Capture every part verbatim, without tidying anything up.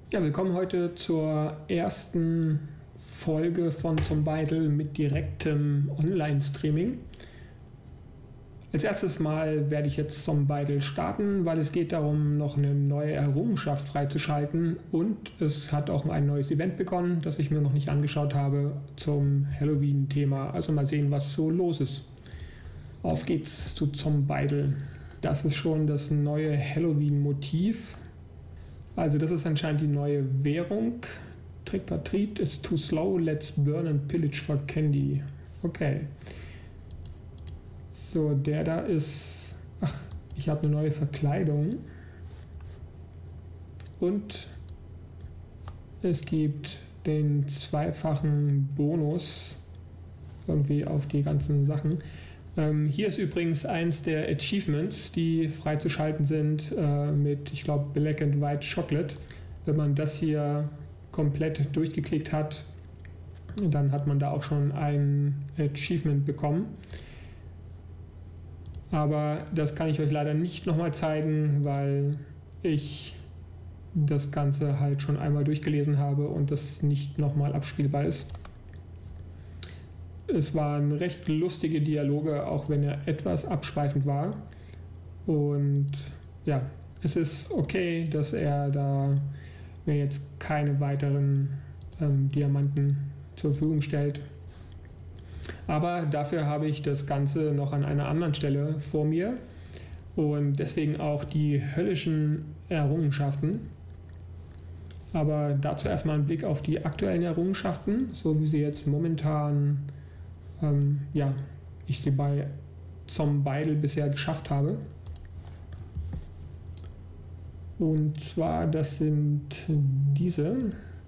Ja, willkommen heute zur ersten Folge von Zombeidle mit direktem Online-Streaming. Als erstes Mal werde ich jetzt Zombeidle starten, weil es geht darum, noch eine neue Errungenschaft freizuschalten und es hat auch ein neues Event begonnen, das ich mir noch nicht angeschaut habe zum Halloween-Thema. Also mal sehen, was so los ist. Auf geht's zu Zombeidle. Das ist schon das neue Halloween-Motiv. Also das ist anscheinend die neue Währung. Trick or treat is too slow, let's burn and pillage for candy. Okay. So, der da ist... Ach, ich habe eine neue Verkleidung. Und es gibt den zweifachen Bonus irgendwie auf die ganzen Sachen. Ähm, hier ist übrigens eins der Achievements, die freizuschalten sind äh, mit, ich glaube, Black and White Chocolate. Wenn man das hier komplett durchgeklickt hat, dann hat man da auch schon ein Achievement bekommen. Aber das kann ich euch leider nicht nochmal zeigen, weil ich das Ganze halt schon einmal durchgelesen habe und das nicht nochmal abspielbar ist. Es waren recht lustige Dialoge, auch wenn er etwas abschweifend war. Und ja, es ist okay, dass er da mir jetzt keine weiteren ähm, Diamanten zur Verfügung stellt. Aber dafür habe ich das Ganze noch an einer anderen Stelle vor mir und deswegen auch die höllischen Errungenschaften. Aber dazu erstmal ein Blick auf die aktuellen Errungenschaften, so wie sie jetzt momentan ähm, ja, ich sie bei Zombeidle bisher geschafft habe. Und zwar, das sind diese.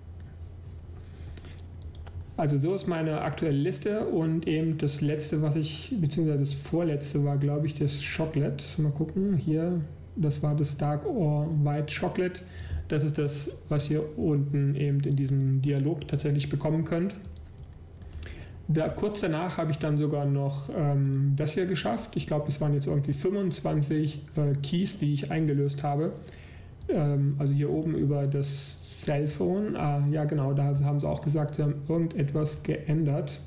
Also so ist meine aktuelle Liste und eben das letzte, was ich, beziehungsweise das vorletzte war, glaube ich, das Chocolate. Mal gucken, hier, das war das Dark or White Chocolate. Das ist das, was ihr unten eben in diesem Dialog tatsächlich bekommen könnt. Da, kurz danach habe ich dann sogar noch ähm, das hier geschafft. Ich glaube, es waren jetzt irgendwie fünfundzwanzig äh, Keys, die ich eingelöst habe. Ähm, also hier oben über das Cellphone. Ah, ja genau, da haben sie auch gesagt, sie haben irgendetwas geändert.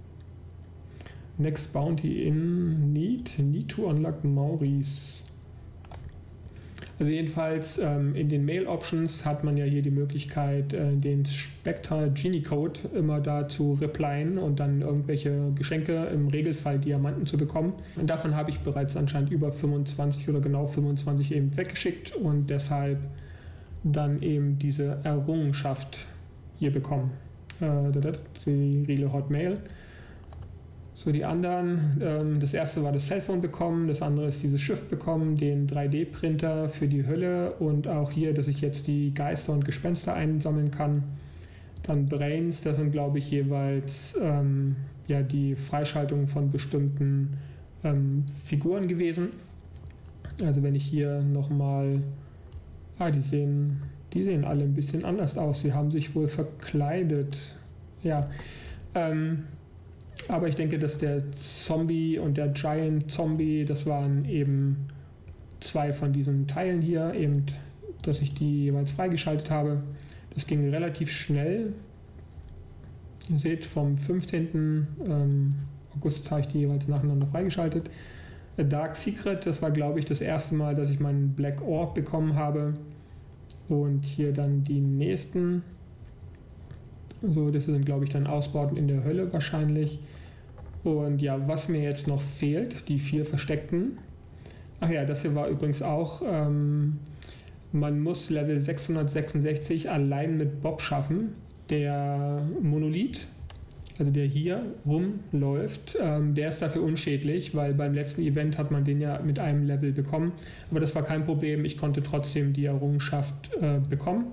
Next Bounty in Need. Need to unlock Maurice. Also jedenfalls ähm, in den Mail Options hat man ja hier die Möglichkeit, äh, den Spectre Genie Code immer da zu replyen und dann irgendwelche Geschenke, im Regelfall Diamanten zu bekommen. Und davon habe ich bereits anscheinend über fünfundzwanzig oder genau fünfundzwanzig eben weggeschickt und deshalb dann eben diese Errungenschaft hier bekommen. Äh, die Real Hotmail. So, die anderen, ähm, das erste war das Cellphone bekommen, das andere ist dieses Schiff bekommen, den drei D Printer für die Hölle und auch hier, dass ich jetzt die Geister und Gespenster einsammeln kann. Dann Brains, das sind glaube ich jeweils ähm, ja, die Freischaltung von bestimmten ähm, Figuren gewesen. Also wenn ich hier nochmal, ah, die sehen, die sehen alle ein bisschen anders aus, sie haben sich wohl verkleidet. Ja, ähm, aber ich denke, dass der Zombie und der Giant Zombie, das waren eben zwei von diesen Teilen hier, eben, dass ich die jeweils freigeschaltet habe. Das ging relativ schnell. Ihr seht, vom fünfzehnten August habe ich die jeweils nacheinander freigeschaltet. A Dark Secret, das war glaube ich das erste Mal, dass ich meinen Black Orb bekommen habe. Und hier dann die nächsten. So, das sind glaube ich dann Ausbauten in der Hölle wahrscheinlich. Und ja, was mir jetzt noch fehlt, die vier versteckten. Ach ja, das hier war übrigens auch, ähm, man muss Level sechshundertsechsundsechzig allein mit Bob schaffen. Der Monolith, also der hier rumläuft, ähm, der ist dafür unschädlich, weil beim letzten Event hat man den ja mit einem Level bekommen. Aber das war kein Problem, ich konnte trotzdem die Errungenschaft äh, bekommen.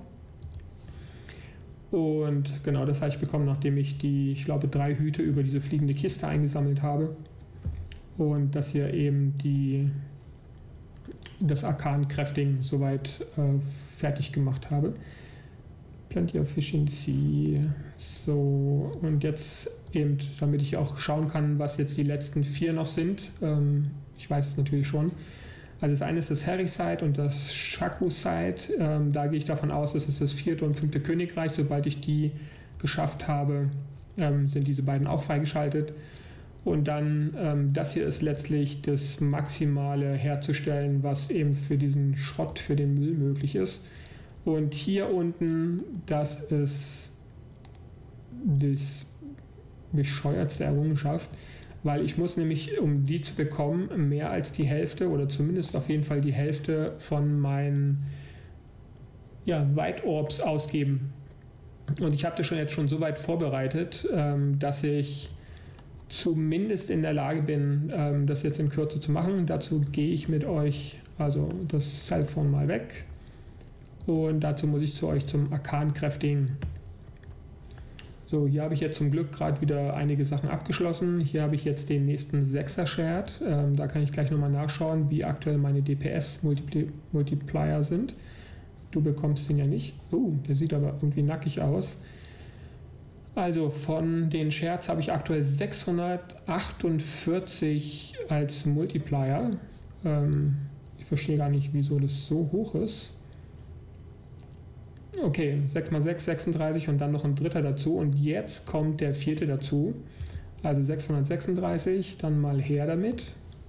Und genau, das habe ich bekommen, nachdem ich die, ich glaube, drei Hüte über diese fliegende Kiste eingesammelt habe. Und dass hier eben die, das Arkan-Crafting soweit äh, fertig gemacht habe. Plenty of Efficiency. So, und jetzt eben, damit ich auch schauen kann, was jetzt die letzten vier noch sind. Ähm, ich weiß es natürlich schon. Also das eine ist das Harry-Side und das Shaku-Side. Ähm, da gehe ich davon aus, dass es das vierte und fünfte Königreich. Sobald ich die geschafft habe, ähm, sind diese beiden auch freigeschaltet. Und dann, ähm, das hier ist letztlich das Maximale herzustellen, was eben für diesen Schrott, für den Müll möglich ist. Und hier unten, das ist das bescheuertste Errungenschaft, weil ich muss nämlich, um die zu bekommen, mehr als die Hälfte oder zumindest auf jeden Fall die Hälfte von meinen ja, White Orbs ausgeben. Und ich habe das schon jetzt schon so weit vorbereitet, ähm, dass ich zumindest in der Lage bin, ähm, das jetzt in Kürze zu machen. Dazu gehe ich mit euch, also das Cellphone mal weg. Und dazu muss ich zu euch zum Arkan-Crafting. So, hier habe ich jetzt zum Glück gerade wieder einige Sachen abgeschlossen. Hier habe ich jetzt den nächsten Sechser-Shared. Ähm, da kann ich gleich nochmal nachschauen, wie aktuell meine D P S-Multiplier sind. Du bekommst den ja nicht. Oh, der sieht aber irgendwie nackig aus. Also von den Shares habe ich aktuell sechshundertachtundvierzig als Multiplier. Ähm, ich verstehe gar nicht, wieso das so hoch ist. Okay, sechs mal sechs, sechsunddreißig und dann noch ein dritter dazu. Und jetzt kommt der vierte dazu. Also sechshundertsechsunddreißig, dann mal her damit.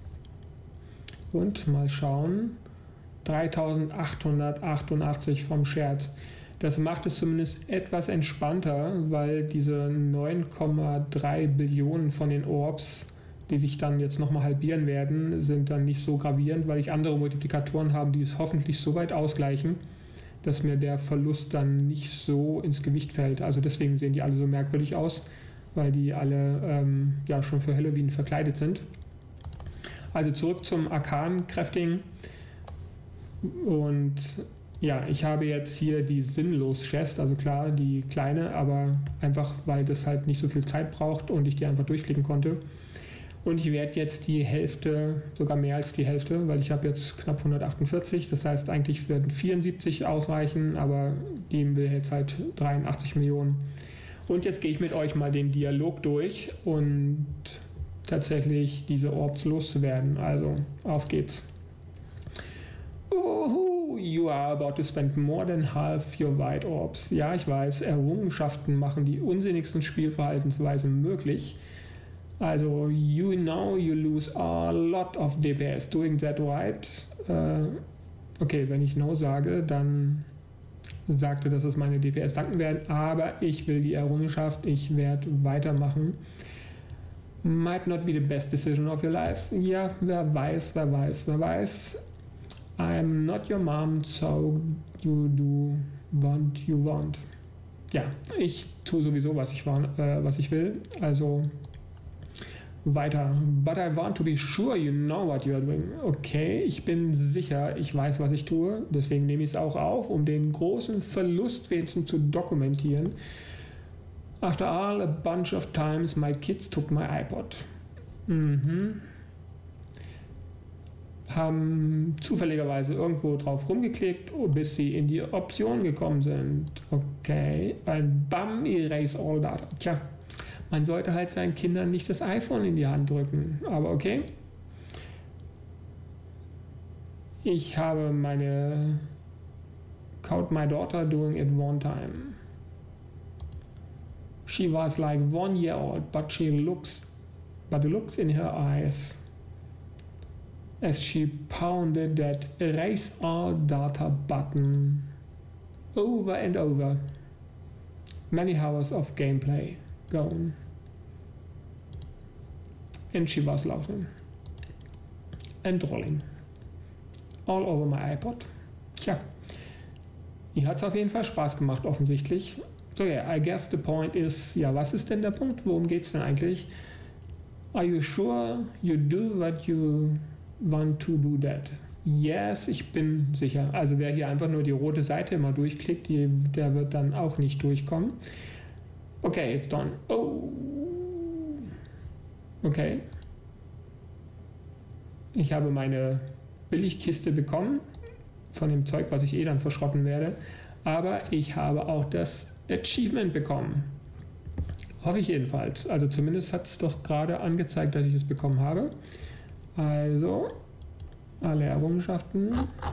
Und mal schauen. dreitausendachthundertachtundachtzig vom Scherz. Das macht es zumindest etwas entspannter, weil diese neun Komma drei Billionen von den Orbs, die sich dann jetzt nochmal halbieren werden, sind dann nicht so gravierend, weil ich andere Multiplikatoren habe, die es hoffentlich so weit ausgleichen, dass mir der Verlust dann nicht so ins Gewicht fällt. Also deswegen sehen die alle so merkwürdig aus, weil die alle ähm, ja schon für Halloween verkleidet sind. Also zurück zum Arkan-Crafting. Und ja, ich habe jetzt hier die Sinnlos-Chest, also klar, die kleine, aber einfach, weil das halt nicht so viel Zeit braucht und ich die einfach durchklicken konnte. Und ich werde jetzt die Hälfte, sogar mehr als die Hälfte, weil ich habe jetzt knapp hundertachtundvierzig, das heißt eigentlich würden vierundsiebzig ausreichen, aber die will jetzt halt dreiundachtzig Millionen. Und jetzt gehe ich mit euch mal den Dialog durch und tatsächlich diese Orbs loszuwerden. Also auf geht's. Uhu, you are about to spend more than half your White Orbs. Ja, ich weiß, Errungenschaften machen die unsinnigsten Spielverhaltensweisen möglich. Also, you know you lose a lot of D P S doing that right. Äh, okay, wenn ich no sage, dann sagte, dass es meine D P S danken werden, aber ich will die Errungenschaft, ich werde weitermachen. Might not be the best decision of your life. Ja, wer weiß, wer weiß, wer weiß. I'm not your mom, so you do what you want. Ja, ich tue sowieso, was ich, äh, was ich will. Also weiter. But I want to be sure you know what you are doing. Okay, ich bin sicher, ich weiß, was ich tue. Deswegen nehme ich es auch auf, um den großen Verlust wenigstens zu dokumentieren. After all, a bunch of times my kids took my iPod. Mhm. Haben zufälligerweise irgendwo drauf rumgeklickt, bis sie in die Option gekommen sind. Okay, ein Bam, erase all data. Tja, man sollte halt seinen Kindern nicht das iPhone in die Hand drücken, aber okay. Ich habe meine Caught my daughter doing it one time. She was like one year old, but she looks, but looks in her eyes as she pounded that erase all data button over and over. Many hours of gameplay gone. And she was laughing and rolling all over my iPod. Tja, ihr hat es auf jeden Fall Spaß gemacht, offensichtlich. So ja, yeah, I guess the point is, ja, was ist denn der Punkt? Worum geht es denn eigentlich? Are you sure you do what you want to do that? Yes, ich bin sicher. Also wer hier einfach nur die rote Seite immer durchklickt, die, der wird dann auch nicht durchkommen. Okay, it's done. Oh. Okay. Ich habe meine Billigkiste bekommen von dem Zeug, was ich eh dann verschrotten werde. Aber ich habe auch das Achievement bekommen. Hoffe ich jedenfalls. Also zumindest hat es doch gerade angezeigt, dass ich es bekommen habe. Also, alle Errungenschaften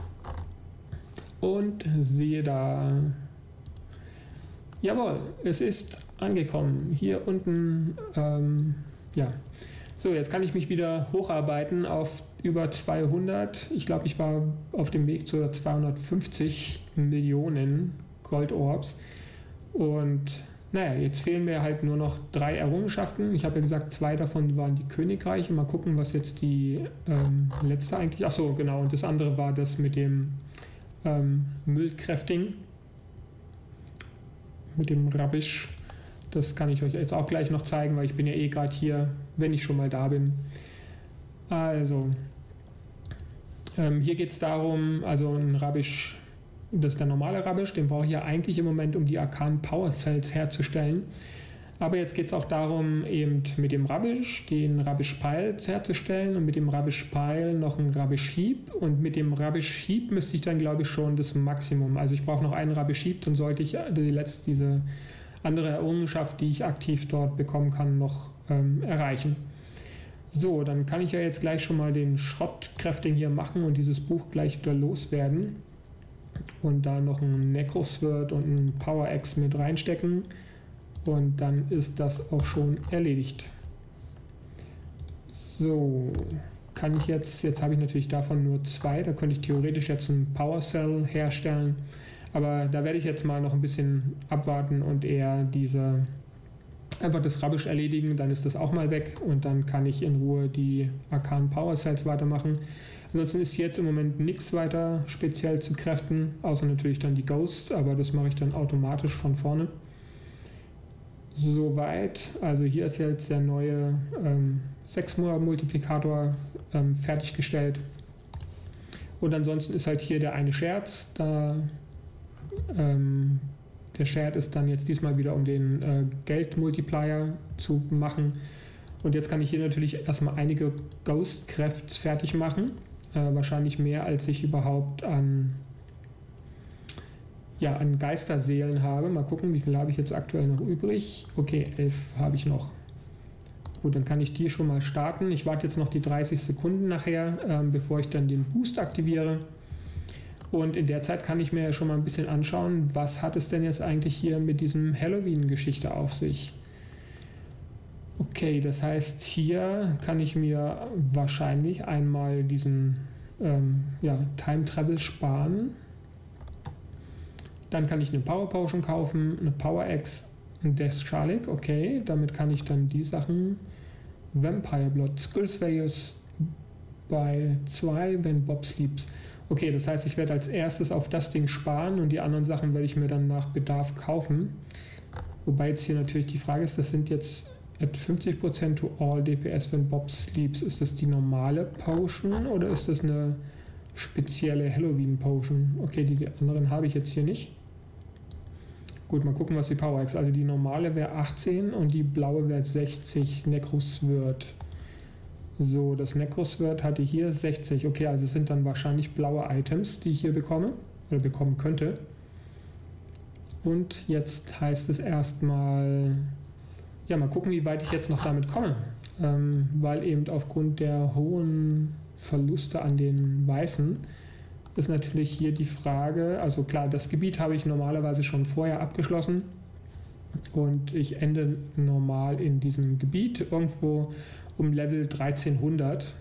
und sehe da, jawohl, es ist angekommen. Hier unten, ähm, ja. So, jetzt kann ich mich wieder hocharbeiten auf über zweihundert. Ich glaube, ich war auf dem Weg zu zweihundertfünfzig Millionen Goldorbs. Und naja, jetzt fehlen mir halt nur noch drei Errungenschaften. Ich habe ja gesagt, zwei davon waren die Königreiche. Mal gucken, was jetzt die ähm, letzte eigentlich... Achso, genau. Und das andere war das mit dem ähm, Müllcrafting. Mit dem Rubbish. Das kann ich euch jetzt auch gleich noch zeigen, weil ich bin ja eh gerade hier, wenn ich schon mal da bin. Also, ähm, hier geht es darum, also ein Rubbish, das ist der normale Rubbish, den brauche ich ja eigentlich im Moment, um die arkanen Power Cells herzustellen. Aber jetzt geht es auch darum, eben mit dem Rubbish den Rubbish Pile herzustellen und mit dem Rubbish Pile noch ein Rubbish Heap. Und mit dem Rubbish Heap müsste ich dann, glaube ich, schon das Maximum. Also ich brauche noch einen Rubbish Heap, dann sollte ich die letzte, diese andere Errungenschaft, die ich aktiv dort bekommen kann, noch ähm, erreichen. So, dann kann ich ja jetzt gleich schon mal den Schrott-Crafting hier machen und dieses Buch gleich wieder loswerden. Und da noch ein Necrosword und ein Power Axe mit reinstecken. Und dann ist das auch schon erledigt. So, kann ich jetzt, jetzt habe ich natürlich davon nur zwei, da könnte ich theoretisch jetzt ein Power Cell herstellen. Aber da werde ich jetzt mal noch ein bisschen abwarten und eher diese, einfach das Rubbish erledigen, dann ist das auch mal weg und dann kann ich in Ruhe die arkanen Power Cells weitermachen. Ansonsten ist jetzt im Moment nichts weiter speziell zu craften, außer natürlich dann die Ghosts, aber das mache ich dann automatisch von vorne. Soweit, also hier ist jetzt der neue ähm, sechs-Multiplikator ähm, fertiggestellt. Und ansonsten ist halt hier der eine Scherz, da ähm, der Shared ist dann jetzt diesmal wieder, um den äh, Geldmultiplier zu machen. Und jetzt kann ich hier natürlich erstmal einige Ghost Crafts fertig machen. Äh, wahrscheinlich mehr, als ich überhaupt an, ja, an Geisterseelen habe. Mal gucken, wie viel habe ich jetzt aktuell noch übrig. Okay, elf habe ich noch. Gut, dann kann ich die schon mal starten. Ich warte jetzt noch die dreißig Sekunden nachher, äh, bevor ich dann den Boost aktiviere. Und in der Zeit kann ich mir ja schon mal ein bisschen anschauen, was hat es denn jetzt eigentlich hier mit diesem Halloween-Geschichte auf sich. Okay, das heißt, hier kann ich mir wahrscheinlich einmal diesen ähm, ja, Time Travel sparen. Dann kann ich eine Power Potion kaufen, eine Power Axe, ein Death Shalik. Okay, damit kann ich dann die Sachen Vampire Blood, Skulls Veils bei zwei, wenn Bob sleeps. Okay, das heißt, ich werde als erstes auf das Ding sparen und die anderen Sachen werde ich mir dann nach Bedarf kaufen. Wobei jetzt hier natürlich die Frage ist, das sind jetzt at fünfzig Prozent to all D P S when Bob sleeps. Ist das die normale Potion oder ist das eine spezielle Halloween Potion? Okay, die anderen habe ich jetzt hier nicht. Gut, mal gucken, was die Power ist. Also die normale wäre achtzehn und die blaue wäre sechzig Necrosword. So, das Necrosword hatte hier sechzig. Okay, also es sind dann wahrscheinlich blaue Items, die ich hier bekomme oder bekommen könnte. Und jetzt heißt es erstmal, ja, mal gucken, wie weit ich jetzt noch damit komme. Ähm, weil eben aufgrund der hohen Verluste an den Weißen ist natürlich hier die Frage, also klar, das Gebiet habe ich normalerweise schon vorher abgeschlossen und ich ende normal in diesem Gebiet irgendwo um Level dreizehnhundert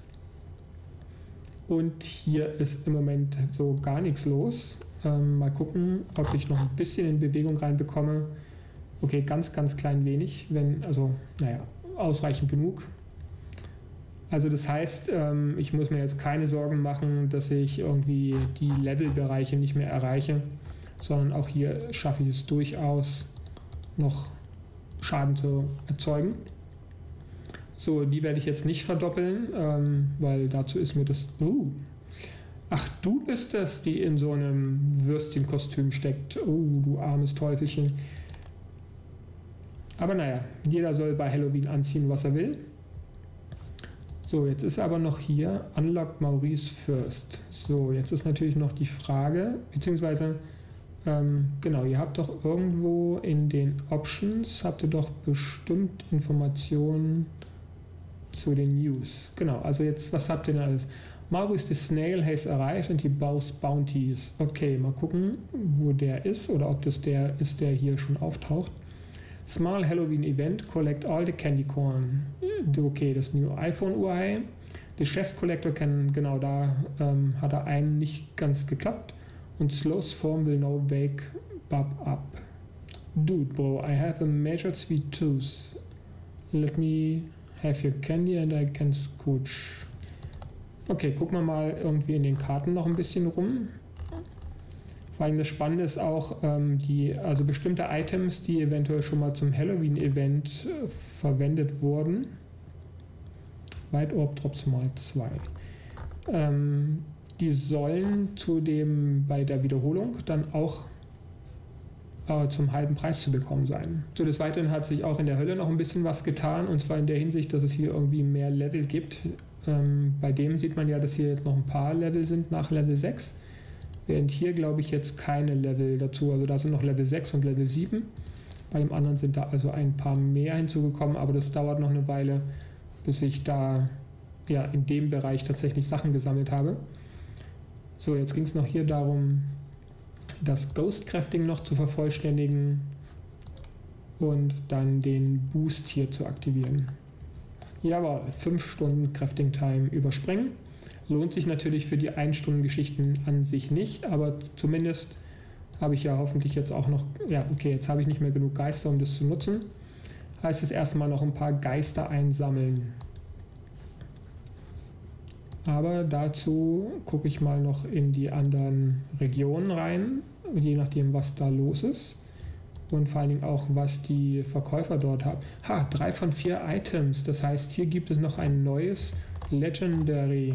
und hier ist im Moment so gar nichts los. Ähm, mal gucken, ob ich noch ein bisschen in Bewegung reinbekomme. Okay, ganz, ganz klein wenig, wenn, also, naja, ausreichend genug. Also das heißt, ähm, ich muss mir jetzt keine Sorgen machen, dass ich irgendwie die Levelbereiche nicht mehr erreiche, sondern auch hier schaffe ich es durchaus noch Schaden zu erzeugen. So, die werde ich jetzt nicht verdoppeln, ähm, weil dazu ist mir das... Uh, ach, du bist es, die in so einem Würstchenkostüm steckt. Oh, du armes Teufelchen. Aber naja, jeder soll bei Halloween anziehen, was er will. So, jetzt ist aber noch hier Unlock Maurice First. So, jetzt ist natürlich noch die Frage, beziehungsweise, ähm, genau, ihr habt doch irgendwo in den Options, habt ihr doch bestimmt Informationen zu den News. Genau, also jetzt, was habt ihr denn alles? Maurice the Snail has arrived and he bows bounties. Okay, mal gucken, wo der ist oder ob das der ist, der hier schon auftaucht. Small Halloween Event, collect all the candy corn. Okay, das New iPhone U I. The Chest Collector kann, genau da ähm, hat er einen nicht ganz geklappt. Und Slow's Form will now wake Bob up. Dude, bro, I have a major sweet tooth. Let me have your candy and I can scooch. Okay, gucken wir mal irgendwie in den Karten noch ein bisschen rum. Vor allem das Spannende ist auch, ähm, die, also bestimmte Items, die eventuell schon mal zum Halloween-Event äh, verwendet wurden. White Orb Drops mal zwei. Ähm, die sollen zu dem, bei der Wiederholung dann auch äh, zum halben Preis zu bekommen sein. So, des Weiteren hat sich auch in der Hölle noch ein bisschen was getan, und zwar in der Hinsicht, dass es hier irgendwie mehr Level gibt. Ähm, bei dem sieht man ja, dass hier jetzt noch ein paar Level sind nach Level sechs. Während hier, glaube ich, jetzt keine Level dazu. Also da sind noch Level sechs und Level sieben. Bei dem anderen sind da also ein paar mehr hinzugekommen, aber das dauert noch eine Weile, bis ich da ja, in dem Bereich tatsächlich Sachen gesammelt habe. So, jetzt ging es noch hier darum, das Ghost Crafting noch zu vervollständigen und dann den Boost hier zu aktivieren. Jawohl, fünf Stunden Crafting Time überspringen. Lohnt sich natürlich für die ein-Stunden-Geschichten an sich nicht, aber zumindest habe ich ja hoffentlich jetzt auch noch, ja okay, jetzt habe ich nicht mehr genug Geister, um das zu nutzen. Heißt es erstmal noch ein paar Geister einsammeln. Aber dazu gucke ich mal noch in die anderen Regionen rein, je nachdem, was da los ist. Und vor allen Dingen auch, was die Verkäufer dort haben. Ha, drei von vier Items. Das heißt, hier gibt es noch ein neues Legendary.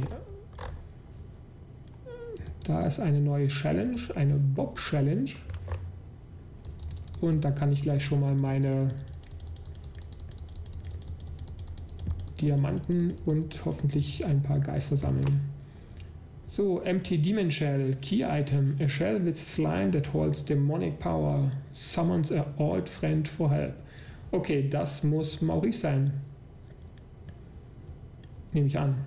Da ist eine neue Challenge, eine Bob Challenge. Und da kann ich gleich schon mal meine Diamanten und hoffentlich ein paar Geister sammeln. So, Empty Demon Shell, Key Item, a shell with slime that holds demonic power, summons a old friend for help. Okay, das muss Maurice sein. Nehme ich an.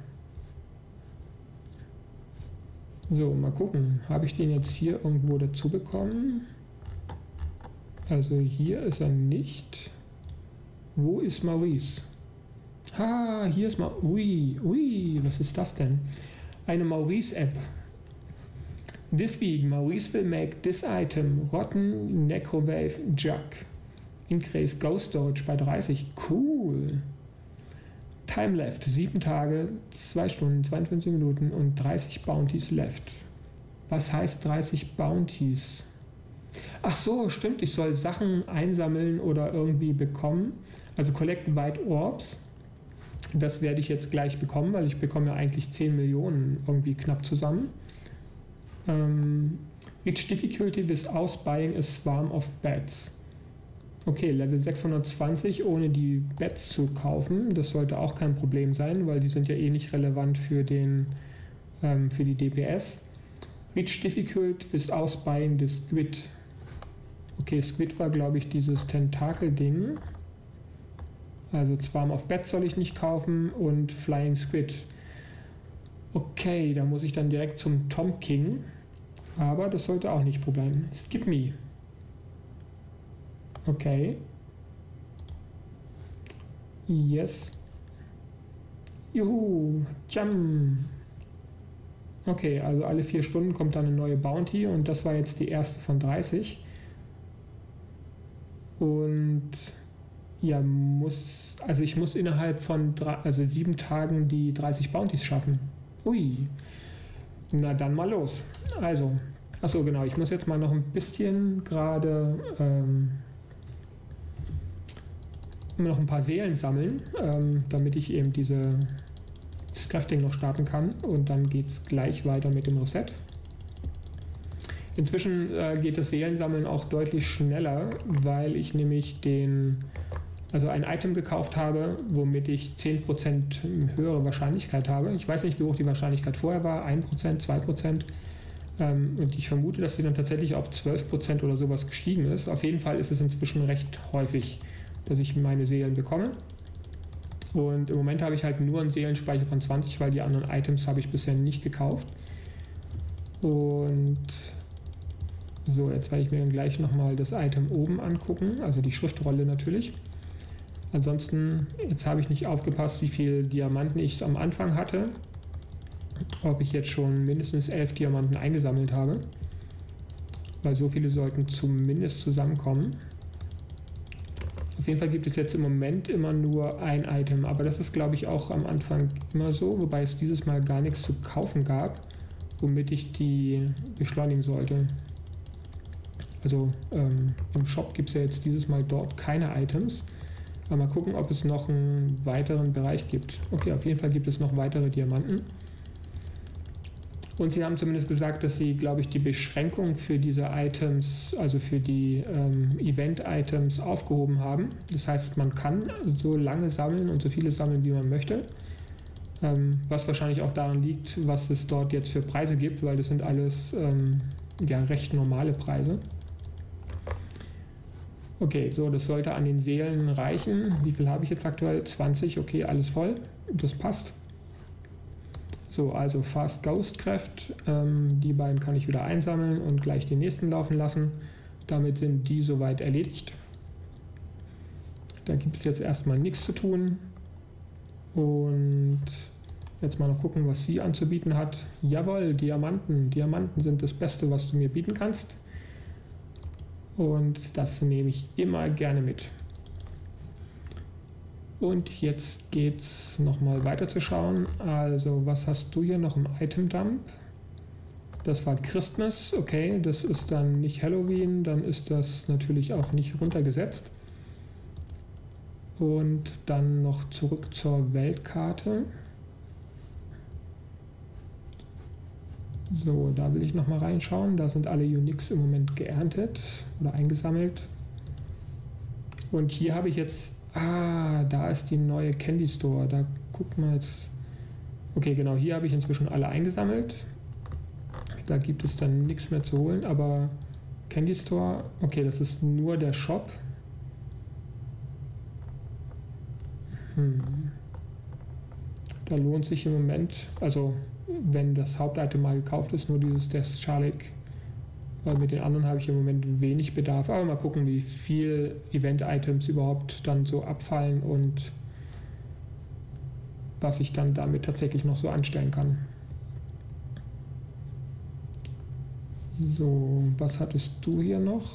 So, mal gucken. Habe ich den jetzt hier irgendwo dazu bekommen? Also hier ist er nicht. Wo ist Maurice? Ha, hier ist mal. Ui, ui, was ist das denn? Eine Maurice-App. This week, Maurice will make this item Rotten Necrowave Jug. Increase Ghost Storage bei dreißig. Cool. Time left, sieben Tage, zwei Stunden, zweiundfünfzig Minuten und dreißig Bounties left. Was heißt dreißig Bounties? Ach so, stimmt, ich soll Sachen einsammeln oder irgendwie bekommen. Also Collect White Orbs. Das werde ich jetzt gleich bekommen, weil ich bekomme ja eigentlich zehn Millionen irgendwie knapp zusammen. Ähm, Reach Difficulty without buying a swarm of bats. Okay, Level sechshundertzwanzig ohne die Bats zu kaufen, das sollte auch kein Problem sein, weil die sind ja eh nicht relevant für, den, ähm, für die D P S. Reach Difficult without buying the Squid. Okay, Squid war glaube ich dieses Tentakel-Ding. Also Swarm of Bats soll ich nicht kaufen und Flying Squid. Okay, da muss ich dann direkt zum Tom King, aber das sollte auch nicht Problem. Skip me. Okay. Yes. Juhu. Jam. Okay, also alle vier Stunden kommt dann eine neue Bounty und das war jetzt die erste von dreißig. Und ja, muss, also ich muss innerhalb von drei, also sieben Tagen die dreißig Bounties schaffen. Ui. Na dann mal los. Also, achso genau, ich muss jetzt mal noch ein bisschen gerade ähm, noch ein paar Seelen sammeln, ähm, damit ich eben diese das Crafting noch starten kann und dann geht es gleich weiter mit dem Reset. Inzwischen äh, geht das Seelensammeln auch deutlich schneller, weil ich nämlich den, also ein Item gekauft habe, womit ich zehn Prozent höhere Wahrscheinlichkeit habe. Ich weiß nicht, wie hoch die Wahrscheinlichkeit vorher war, ein Prozent, zwei Prozent. Ähm, und ich vermute, dass sie dann tatsächlich auf zwölf Prozent oder sowas gestiegen ist. Auf jeden Fall ist es inzwischen recht häufig, dass ich meine Seelen bekomme. Und im Moment habe ich halt nur einen Seelenspeicher von zwanzig, weil die anderen Items habe ich bisher nicht gekauft. Und so, jetzt werde ich mir dann gleich nochmal das Item oben angucken, also die Schriftrolle natürlich. Ansonsten, jetzt habe ich nicht aufgepasst, wie viele Diamanten ich am Anfang hatte. Ob ich jetzt schon mindestens elf Diamanten eingesammelt habe. Weil so viele sollten zumindest zusammenkommen. Auf jeden Fall gibt es jetzt im Moment immer nur ein Item, aber das ist, glaube ich, auch am Anfang immer so, wobei es dieses Mal gar nichts zu kaufen gab, womit ich die beschleunigen sollte. Also ähm, im Shop gibt es ja jetzt dieses Mal dort keine Items. Aber mal gucken, ob es noch einen weiteren Bereich gibt. Okay, auf jeden Fall gibt es noch weitere Diamanten. Und sie haben zumindest gesagt, dass sie, glaube ich, die Beschränkung für diese Items, also für die ähm, Event-Items aufgehoben haben. Das heißt, man kann so lange sammeln und so viele sammeln, wie man möchte. Ähm, was wahrscheinlich auch daran liegt, was es dort jetzt für Preise gibt, weil das sind alles ähm, ja, recht normale Preise. Okay, so, das sollte an den Seelen reichen. Wie viel habe ich jetzt aktuell? zwanzig, okay, alles voll. Das passt. So, also Fast Ghost Craft, ähm, die beiden kann ich wieder einsammeln und gleich den nächsten laufen lassen. Damit sind die soweit erledigt. Da gibt es jetzt erstmal nichts zu tun. Und jetzt mal noch gucken, was sie anzubieten hat. Jawohl, Diamanten. Diamanten sind das Beste, was du mir bieten kannst. Und das nehme ich immer gerne mit. Und jetzt geht es nochmal weiter zu schauen. Also, was hast du hier noch im Item Dump? Das war Christmas, okay, das ist dann nicht Halloween, dann ist das natürlich auch nicht runtergesetzt. Und dann noch zurück zur Weltkarte. So, da will ich nochmal reinschauen. Da sind alle Uniques im Moment geerntet oder eingesammelt. Und hier habe ich jetzt... Ah, da ist die neue Candy Store. Da guck mal jetzt. Okay, genau, hier habe ich inzwischen alle eingesammelt. Da gibt es dann nichts mehr zu holen, aber Candy Store, okay, das ist nur der Shop. Hm. Da lohnt sich im Moment, also wenn das Hauptitem mal gekauft ist, nur dieses Death Charlic. Weil mit den anderen habe ich im Moment wenig Bedarf. Aber mal gucken, wie viel Event-Items überhaupt dann so abfallen und was ich dann damit tatsächlich noch so anstellen kann. So, was hattest du hier noch?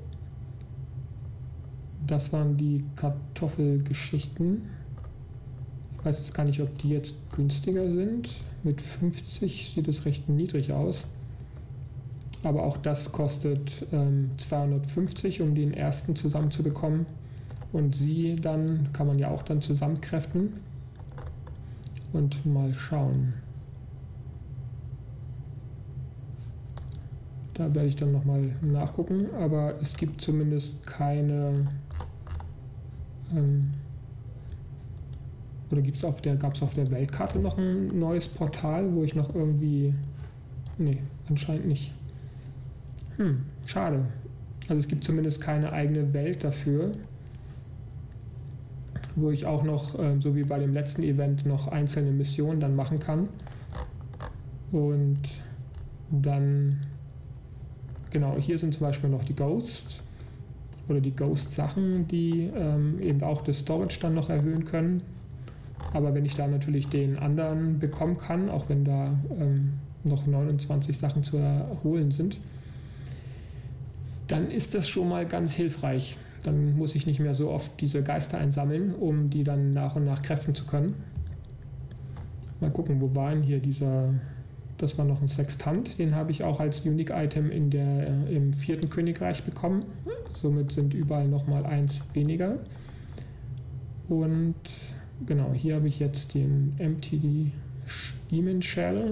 Das waren die Kartoffelgeschichten. Ich weiß jetzt gar nicht, ob die jetzt günstiger sind. Mit fünfzig sieht es recht niedrig aus. Aber auch das kostet ähm, zweihundertfünfzig, um den ersten zusammenzubekommen. Und sie dann kann man ja auch dann zusammenkräften. Und mal schauen. Da werde ich dann nochmal nachgucken. Aber es gibt zumindest keine... Ähm, oder gibt's auf der, gab es auf der Weltkarte noch ein neues Portal, wo ich noch irgendwie... Nee, anscheinend nicht. Hm, schade. Also es gibt zumindest keine eigene Welt dafür, wo ich auch noch, äh, so wie bei dem letzten Event, noch einzelne Missionen dann machen kann. Und dann, genau, hier sind zum Beispiel noch die Ghosts oder die Ghost-Sachen, die ähm, eben auch das Storage dann noch erhöhen können. Aber wenn ich da natürlich den anderen bekommen kann, auch wenn da ähm, noch neunundzwanzig Sachen zu erholen sind, dann ist das schon mal ganz hilfreich. Dann muss ich nicht mehr so oft diese Geister einsammeln, um die dann nach und nach kräften zu können. Mal gucken, wo war denn hier dieser... Das war noch ein Sextant, den habe ich auch als Unique-Item in der, äh, im vierten Königreich bekommen. Somit sind überall nochmal eins weniger. Und genau, hier habe ich jetzt den M T D Demon Shell.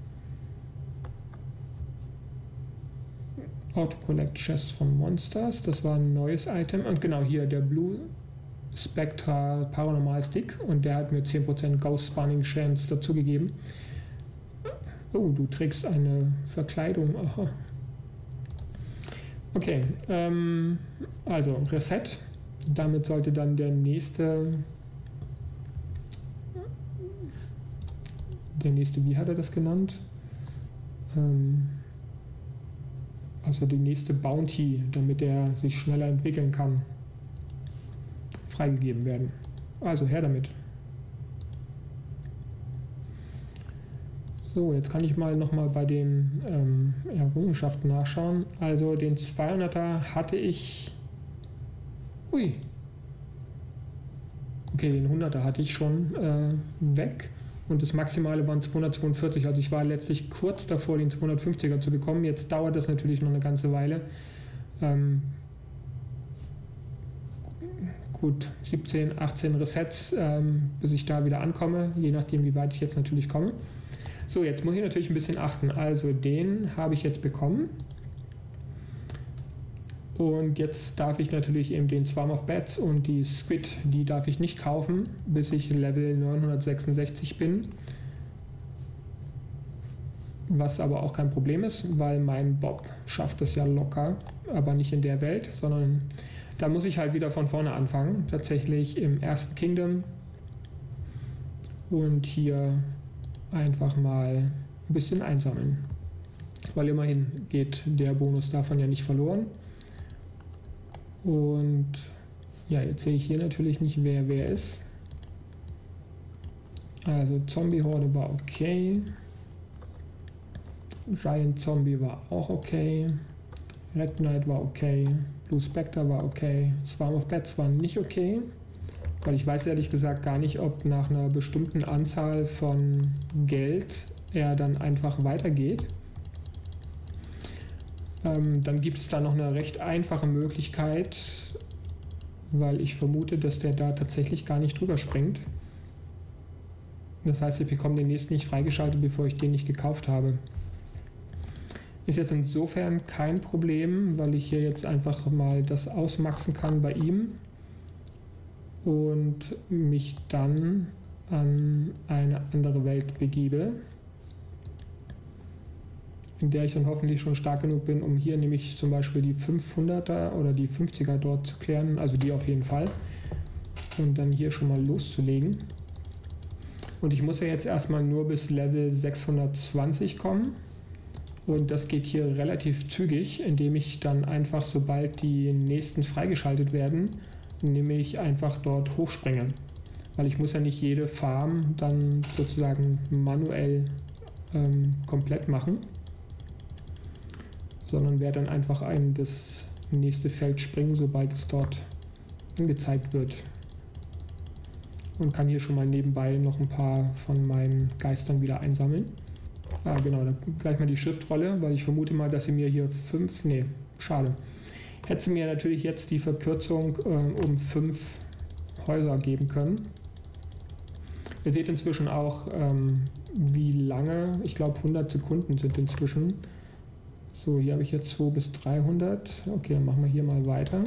Auto-Collect Chest von Monsters, das war ein neues Item. Und genau hier der Blue Spectra Paranormal Stick und der hat mir zehn Prozent Ghost Spawning Chance dazugegeben. Oh, du trägst eine Verkleidung. Aha. Okay, ähm, also Reset. Damit sollte dann der nächste der nächste, wie hat er das genannt? Ähm, also die nächste Bounty, damit er sich schneller entwickeln kann, freigegeben werden. Also her damit. So, jetzt kann ich mal nochmal bei den ähm, Errungenschaften nachschauen. Also den zweihunderter hatte ich... Ui. Okay, den hunderter hatte ich schon äh, weg. Und das Maximale waren zweihundertzweiundvierzig. Also ich war letztlich kurz davor, den zweihundertfünfziger zu bekommen. Jetzt dauert das natürlich noch eine ganze Weile. Ähm, gut, siebzehn, achtzehn Resets, ähm, bis ich da wieder ankomme. Je nachdem, wie weit ich jetzt natürlich komme. So, jetzt muss ich natürlich ein bisschen achten. Also den habe ich jetzt bekommen. Und jetzt darf ich natürlich eben den Swarm of Bats und die Squid, die darf ich nicht kaufen, bis ich Level neunhundertsechsundsechzig bin. Was aber auch kein Problem ist, weil mein Bob schafft es ja locker, aber nicht in der Welt, sondern da muss ich halt wieder von vorne anfangen. Tatsächlich im ersten Kingdom. Und hier einfach mal ein bisschen einsammeln. Weil immerhin geht der Bonus davon ja nicht verloren. Und ja, jetzt sehe ich hier natürlich nicht, wer wer ist. Also Zombie-Horde war okay. Giant Zombie war auch okay. Red Knight war okay. Blue Spectre war okay. Swarm of Bats war nicht okay. Weil ich weiß ehrlich gesagt gar nicht, ob nach einer bestimmten Anzahl von Geld er dann einfach weitergeht. Ähm, dann gibt es da noch eine recht einfache Möglichkeit, weil ich vermute, dass der da tatsächlich gar nicht drüber springt. Das heißt, ich bekomme den nächsten nicht freigeschaltet, bevor ich den nicht gekauft habe. Ist jetzt insofern kein Problem, weil ich hier jetzt einfach mal das ausmaxen kann bei ihm und mich dann an eine andere Welt begebe, in der ich dann hoffentlich schon stark genug bin, um hier nämlich zum Beispiel die fünfhunderter oder die fünfziger dort zu klären, also die auf jeden Fall, und dann hier schon mal loszulegen. Und ich muss ja jetzt erstmal nur bis Level sechshundertzwanzig kommen und das geht hier relativ zügig, indem ich dann einfach, sobald die nächsten freigeschaltet werden, nämlich einfach dort hochspringe. Weil ich muss ja nicht jede Farm dann sozusagen manuell ähm, komplett machen, sondern werde dann einfach in das nächste Feld springen, sobald es dort angezeigt wird. Und kann hier schon mal nebenbei noch ein paar von meinen Geistern wieder einsammeln. Ah genau, dann gleich mal die Schriftrolle, weil ich vermute mal, dass sie mir hier fünf, nee, schade. Hätte sie mir natürlich jetzt die Verkürzung äh, um fünf Häuser geben können. Ihr seht inzwischen auch, ähm, wie lange, ich glaube hundert Sekunden sind inzwischen. So, hier habe ich jetzt zwei bis dreihundert. Okay, dann machen wir hier mal weiter.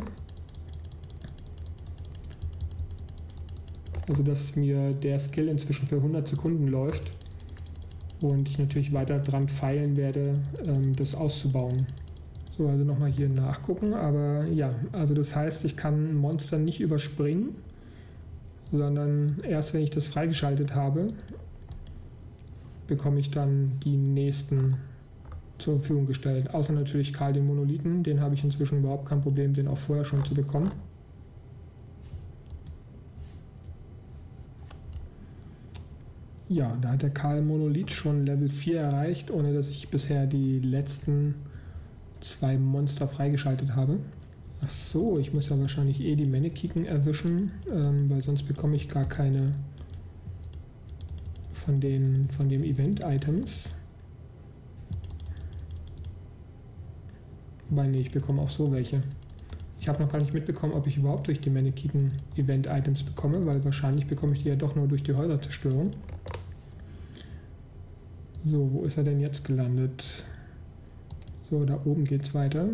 Also, dass mir der Skill inzwischen für hundert Sekunden läuft und ich natürlich weiter dran feilen werde, ähm, das auszubauen. So, also nochmal hier nachgucken, aber ja, also das heißt, ich kann Monster nicht überspringen, sondern erst wenn ich das freigeschaltet habe, bekomme ich dann die nächsten zur Verfügung gestellt. Außer natürlich Karl den Monolithen, den habe ich inzwischen überhaupt kein Problem, den auch vorher schon zu bekommen. Ja, da hat der Karl Monolith schon Level vier erreicht, ohne dass ich bisher die letzten zwei Monster freigeschaltet habe. Ach so, ich muss ja wahrscheinlich eh die Mannequin erwischen, ähm, weil sonst bekomme ich gar keine von den von dem Event-Items. Wobei, nee, ich bekomme auch so welche. Ich habe noch gar nicht mitbekommen, ob ich überhaupt durch die Mannequin Event-Items bekomme, weil wahrscheinlich bekomme ich die ja doch nur durch die Häuserzerstörung. So, wo ist er denn jetzt gelandet? So, da oben geht es weiter.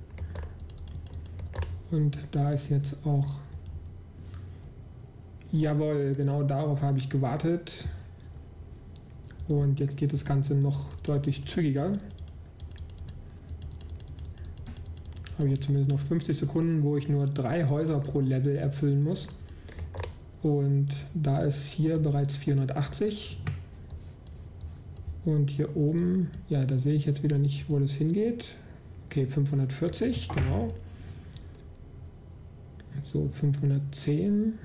Und da ist jetzt auch... Jawohl, genau darauf habe ich gewartet. Und jetzt geht das Ganze noch deutlich zügiger. Habe ich jetzt zumindest noch fünfzig Sekunden, wo ich nur drei Häuser pro Level erfüllen muss. Und da ist hier bereits vierhundertachtzig. Und hier oben, ja, da sehe ich jetzt wieder nicht, wo das hingeht. Okay, fünfhundertvierzig, genau. So, fünfhundertzehn.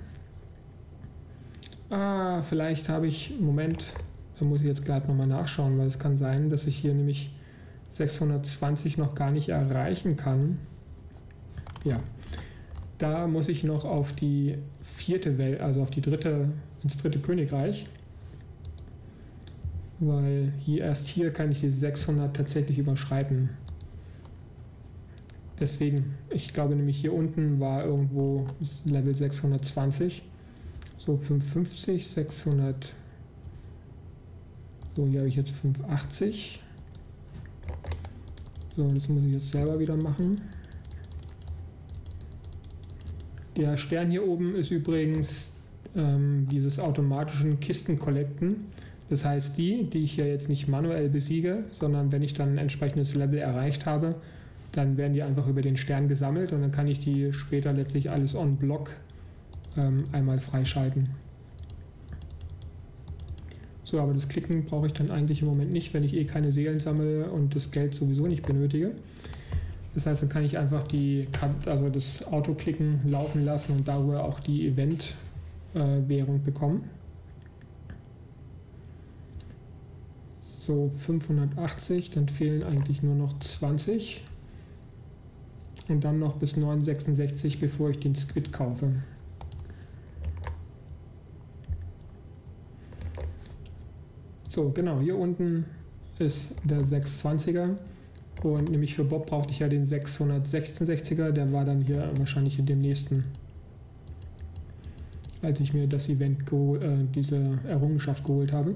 Ah, vielleicht habe ich, Moment, da muss ich jetzt gleich nochmal nachschauen, weil es kann sein, dass ich hier nämlich sechshundertzwanzig noch gar nicht erreichen kann. Ja, da muss ich noch auf die vierte Welt, also auf die dritte, ins dritte Königreich. Weil hier erst hier kann ich die sechshundert tatsächlich überschreiten. Deswegen, ich glaube nämlich hier unten war irgendwo Level sechshundertzwanzig. So fünfhundertfünfzig, sechshundert. So, hier habe ich jetzt fünfhundertachtzig. So, das muss ich jetzt selber wieder machen. Der Stern hier oben ist übrigens ähm, dieses automatischen Kisten-Collecten. Das heißt, die, die ich ja jetzt nicht manuell besiege, sondern wenn ich dann ein entsprechendes Level erreicht habe, dann werden die einfach über den Stern gesammelt und dann kann ich die später letztlich alles on Block ähm, einmal freischalten. So, aber das Klicken brauche ich dann eigentlich im Moment nicht, wenn ich eh keine Seelen sammle und das Geld sowieso nicht benötige. Das heißt, dann kann ich einfach die, also das Autoklicken laufen lassen und darüber auch die Event-Währung äh, bekommen. So, fünfhundertachtzig, dann fehlen eigentlich nur noch zwanzig. Und dann noch bis neunhundertsechsundsechzig, bevor ich den Squid kaufe. So, genau, hier unten ist der sechshundertzwanziger. Und nämlich für Bob brauchte ich ja den sechshundertsechsundsechziger, der war dann hier wahrscheinlich in dem nächsten, als ich mir das Event, äh, diese Errungenschaft geholt habe.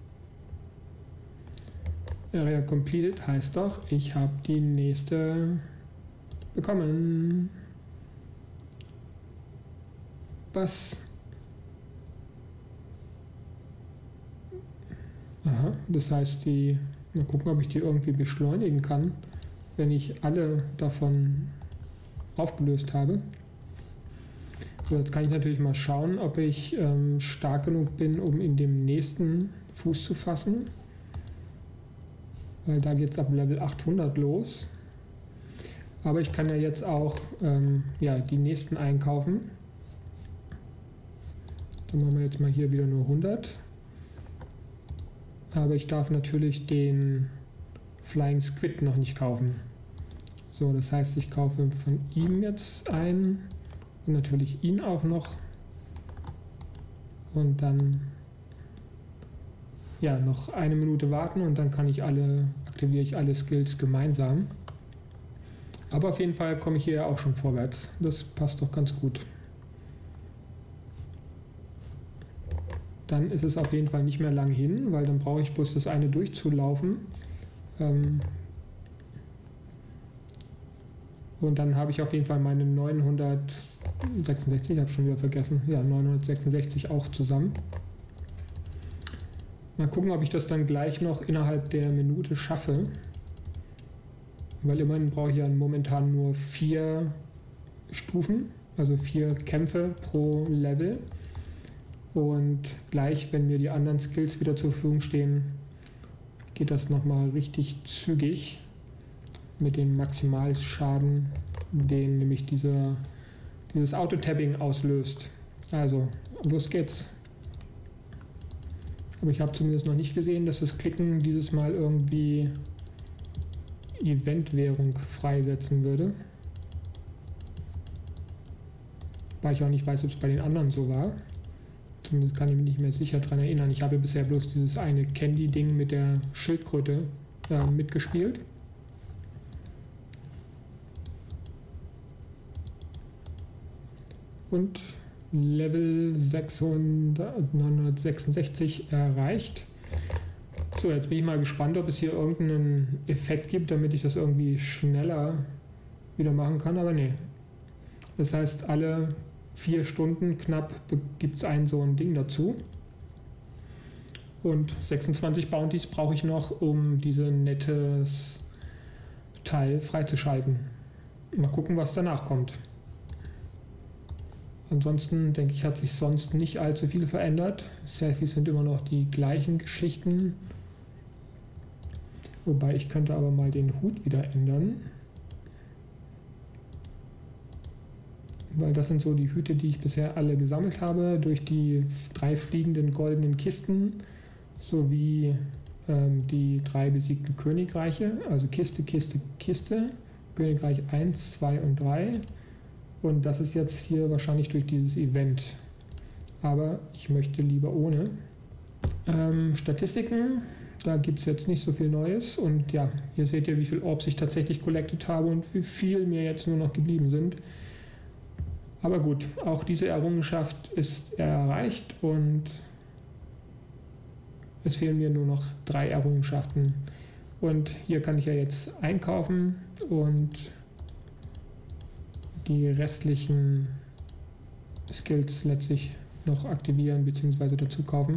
Area completed heißt doch, ich habe die nächste bekommen. Was? Aha, das heißt, die, mal gucken, ob ich die irgendwie beschleunigen kann, wenn ich alle davon aufgelöst habe. So, jetzt kann ich natürlich mal schauen, ob ich ähm, stark genug bin, um in dem nächsten Fuß zu fassen. Weil da geht es ab Level achthundert los. Aber ich kann ja jetzt auch ähm, ja, die nächsten einkaufen. Dann machen wir jetzt mal hier wieder nur hundert. Aber ich darf natürlich den Flying Squid noch nicht kaufen. So, das heißt, ich kaufe von ihm jetzt ein und natürlich ihn auch noch. Und dann ja, noch eine Minute warten und dann kann ich alle, aktiviere ich alle Skills gemeinsam. Aber auf jeden Fall komme ich hier auch schon vorwärts. Das passt doch ganz gut. Dann ist es auf jeden Fall nicht mehr lang hin, weil dann brauche ich bloß das eine durchzulaufen. Ähm und dann habe ich auf jeden Fall meine neunhundertsechsundsechzig, ich habe schon wieder vergessen, ja, neunhundertsechsundsechzig auch zusammen. Mal gucken, ob ich das dann gleich noch innerhalb der Minute schaffe. Weil immerhin brauche ich ja momentan nur vier Stufen, also vier Kämpfe pro Level. Und gleich, wenn mir die anderen Skills wieder zur Verfügung stehen, geht das nochmal richtig zügig mit dem Maximalschaden, den nämlich diese, dieses Auto-Tapping auslöst. Also, los geht's. Aber ich habe zumindest noch nicht gesehen, dass das Klicken dieses Mal irgendwie Eventwährung freisetzen würde. Weil ich auch nicht weiß, ob es bei den anderen so war. Zumindest kann ich mich nicht mehr sicher daran erinnern. Ich habe bisher bloß dieses eine Candy-Ding mit der Schildkröte äh, mitgespielt. Und Level neunhundertsechsundsechzig erreicht. So, jetzt bin ich mal gespannt, ob es hier irgendeinen Effekt gibt, damit ich das irgendwie schneller wieder machen kann, aber nee. Das heißt, alle vier Stunden knapp gibt es ein so ein Ding dazu. Und sechsundzwanzig Bounties brauche ich noch, um dieses nettes Teil freizuschalten. Mal gucken, was danach kommt. Ansonsten denke ich, hat sich sonst nicht allzu viel verändert. Selfies sind immer noch die gleichen Geschichten. Wobei ich könnte aber mal den Hut wieder ändern. Weil das sind so die Hüte, die ich bisher alle gesammelt habe, durch die drei fliegenden goldenen Kisten sowie ähm, die drei besiegten Königreiche, also Kiste, Kiste, Kiste, Königreich eins, zwei und drei. Und das ist jetzt hier wahrscheinlich durch dieses Event. Aber ich möchte lieber ohne. Ähm, Statistiken, da gibt es jetzt nicht so viel Neues. Und ja, hier seht ihr, wie viel Orbs ich tatsächlich collected habe und wie viel mir jetzt nur noch geblieben sind. Aber gut, auch diese Errungenschaft ist erreicht und es fehlen mir nur noch drei Errungenschaften. Und hier kann ich ja jetzt einkaufen und die restlichen Skills letztlich noch aktivieren bzw. dazu kaufen.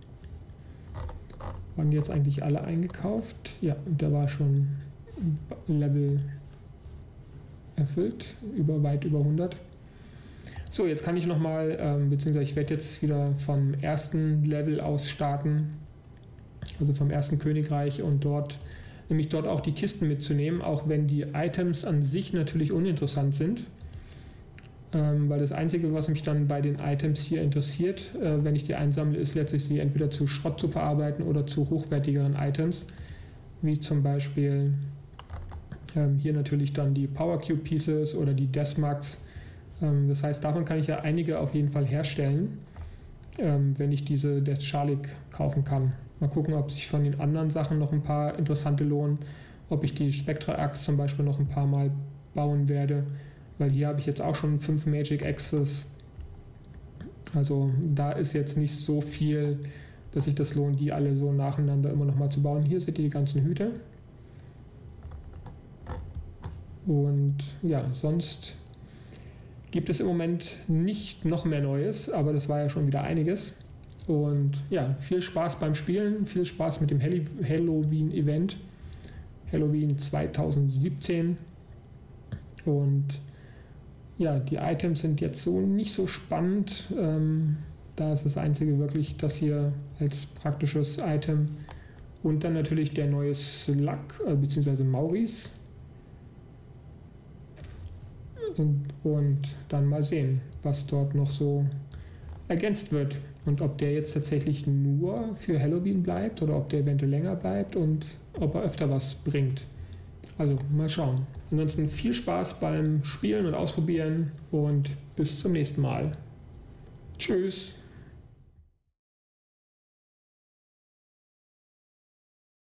Waren jetzt eigentlich alle eingekauft? Ja, und der war schon Level erfüllt, über weit über hundert. So, jetzt kann ich nochmal, ähm, beziehungsweise ich werde jetzt wieder vom ersten Level aus starten, also vom ersten Königreich und dort, nämlich dort auch die Kisten mitzunehmen, auch wenn die Items an sich natürlich uninteressant sind, ähm, weil das Einzige, was mich dann bei den Items hier interessiert, äh, wenn ich die einsammle, ist letztlich sie entweder zu Schrott zu verarbeiten oder zu hochwertigeren Items, wie zum Beispiel ähm, hier natürlich dann die Power Cube Pieces oder die Deathmarks. Das heißt, davon kann ich ja einige auf jeden Fall herstellen, wenn ich diese Death Shalik kaufen kann. Mal gucken, ob sich von den anderen Sachen noch ein paar interessante lohnen, ob ich die Spectra Axe zum Beispiel noch ein paar Mal bauen werde, weil hier habe ich jetzt auch schon fünf Magic Axes. Also da ist jetzt nicht so viel, dass sich das lohnt, die alle so nacheinander immer noch mal zu bauen. Hier seht ihr die ganzen Hüte. Und ja, sonst gibt es im Moment nicht noch mehr Neues, aber das war ja schon wieder einiges. Und ja, viel Spaß beim Spielen, viel Spaß mit dem Halloween-Event, Halloween zweitausendsiebzehn. Und ja, die Items sind jetzt so nicht so spannend. Ähm, da ist das einzige wirklich das hier als praktisches Item. Und dann natürlich der neue Slug, äh, beziehungsweise Maurice. Und, und dann mal sehen, was dort noch so ergänzt wird und ob der jetzt tatsächlich nur für Halloween bleibt oder ob der eventuell länger bleibt und ob er öfter was bringt. Also mal schauen. Ansonsten viel Spaß beim Spielen und Ausprobieren und bis zum nächsten Mal. Tschüss.